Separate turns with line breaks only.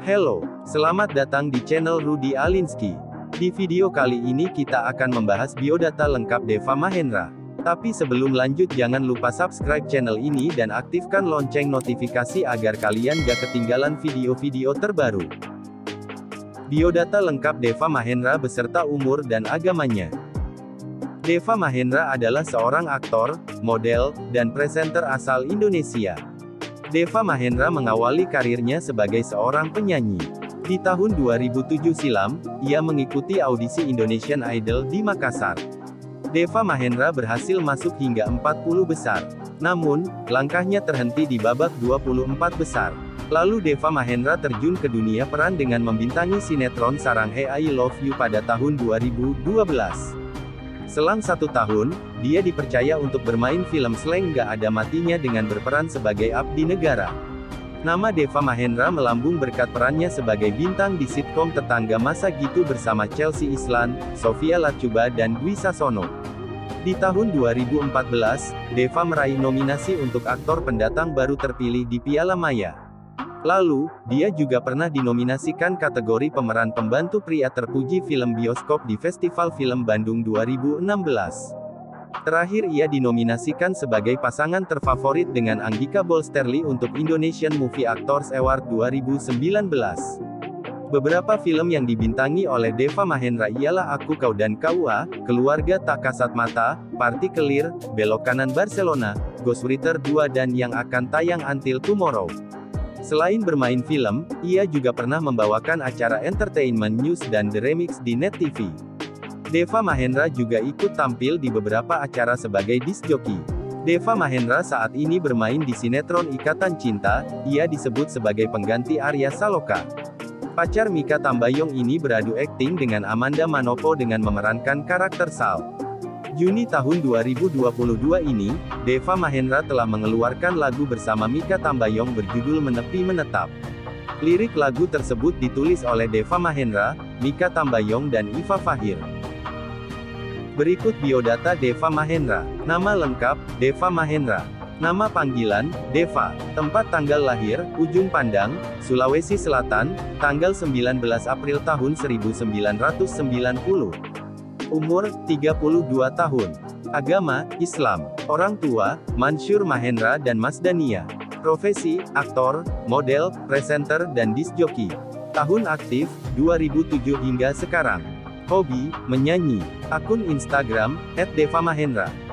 Halo, selamat datang di channel Rudy Alinsky. Di video kali ini kita akan membahas biodata lengkap Deva Mahendra. Tapi sebelum lanjut jangan lupa subscribe channel ini dan aktifkan lonceng notifikasi agar kalian gak ketinggalan video-video terbaru. Biodata lengkap Deva Mahendra beserta umur dan agamanya. Deva Mahendra adalah seorang aktor, model, dan presenter asal Indonesia. Deva Mahendra mengawali karirnya sebagai seorang penyanyi. Di tahun 2007 silam, ia mengikuti audisi Indonesian Idol di Makassar. Deva Mahendra berhasil masuk hingga 40 besar. Namun, langkahnya terhenti di babak 24 besar. Lalu Deva Mahendra terjun ke dunia peran dengan membintangi sinetron Sarang Hey I Love You pada tahun 2012. Selang 1 tahun, dia dipercaya untuk bermain film Slank Gak Ada Matinya dengan berperan sebagai abdi negara. Nama Deva Mahendra melambung berkat perannya sebagai bintang di sitkom Tetangga Masa Gitu bersama Chelsea Islan, Sophia Latjuba dan Dwi Sasono. Di tahun 2014, Deva meraih nominasi untuk aktor pendatang baru terpilih di Piala Maya. Lalu, dia juga pernah dinominasikan kategori pemeran pembantu pria terpuji film bioskop di Festival Film Bandung 2016. Terakhir ia dinominasikan sebagai pasangan terfavorit dengan Anggika Bolsterli untuk Indonesian Movie Actors Award 2019. Beberapa film yang dibintangi oleh Deva Mahendra ialah Aku Kau dan KUA, Keluarga Tak Kasat Mata, Partikelir, Belok Kanan Barcelona, Ghostwriter 2 dan yang akan tayang Until Tomorrow. Selain bermain film, ia juga pernah membawakan acara entertainment news dan The Remix di Net TV. Deva Mahendra juga ikut tampil di beberapa acara sebagai disc jockey. Deva Mahendra saat ini bermain di sinetron Ikatan Cinta, ia disebut sebagai pengganti Arya Saloka. Pacar Mikha Tambayong ini beradu akting dengan Amanda Manopo dengan memerankan karakter Sal. Juni tahun 2022 ini, Deva Mahendra telah mengeluarkan lagu bersama Mikha Tambayong berjudul Menepi Menetap. Lirik lagu tersebut ditulis oleh Deva Mahendra, Mikha Tambayong dan Iva Fahir. Berikut biodata Deva Mahendra. Nama lengkap, Deva Mahendra. Nama panggilan, Deva. Tempat tanggal lahir, Ujung Pandang, Sulawesi Selatan, tanggal 19 April tahun 1990. Umur, 32 tahun. Agama, Islam. Orang tua, Mansyur Mahendra dan Masdania. Profesi, aktor, model, presenter dan disc jockey. Tahun aktif, 2007 hingga sekarang. Hobi, menyanyi. Akun Instagram, @devamahendra.